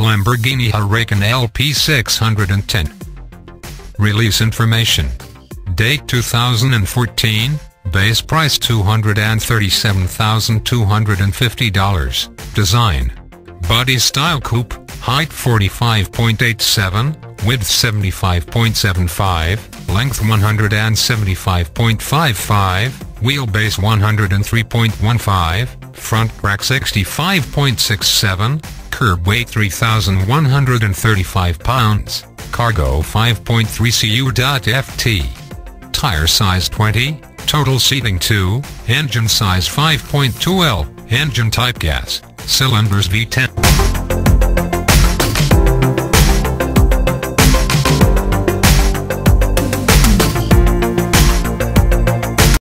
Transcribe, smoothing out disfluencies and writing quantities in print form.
Lamborghini Huracán Lp610. Release information. Date 2014. Base price $237,250. Design: body style coupe. Height 45.87, width 75.75, length 175.55, wheelbase 103.15, front rack 65.67, curb weight 3,135 pounds, cargo 5.3 cu.ft. Tire size 20, total seating 2, engine size 5.2 L, engine type gas, cylinders V10.